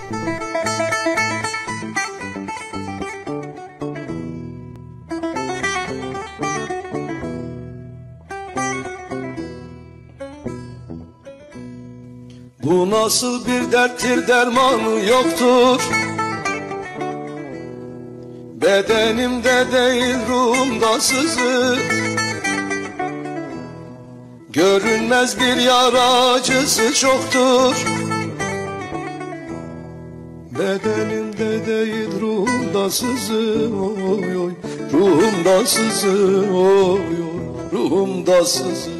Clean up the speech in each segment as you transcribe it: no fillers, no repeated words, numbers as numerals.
Bu nasıl bir derttir, dermanı yoktur. Bedenimde değil ruhumda sızı. Görünmez bir yara, acısı çoktur. Bedenimde değil ruhumda sızı, oy oy. Ruhumda sızı, oy oy. Ruhumda sızı.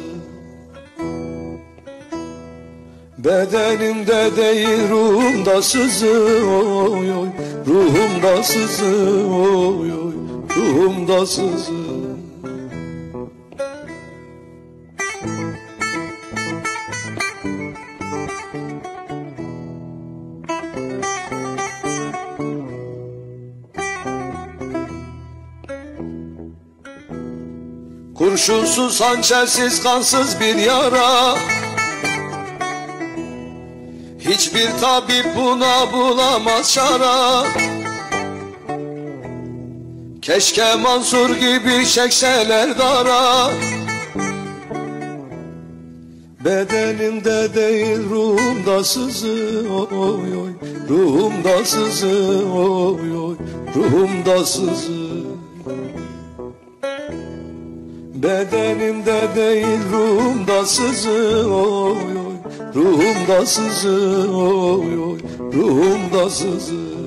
Bedenimde değil ruhumda sızı, oy oy. Ruhumda sızı, oy oy. Ruhumda sızı. Kurşunsuz, hançersiz, kansız bir yara. Hiçbir tabip buna bulamaz şara. Keşke Mansur gibi çekseler dara. Bedenimde değil ruhumda sızı, oy oy. Ruhumda sızı, oy oy. Ruhumda sızı. Bedenimde değil ruhumda sızı, oy oy. Ruhumda sızı, oy oy. Ruhumda sızı.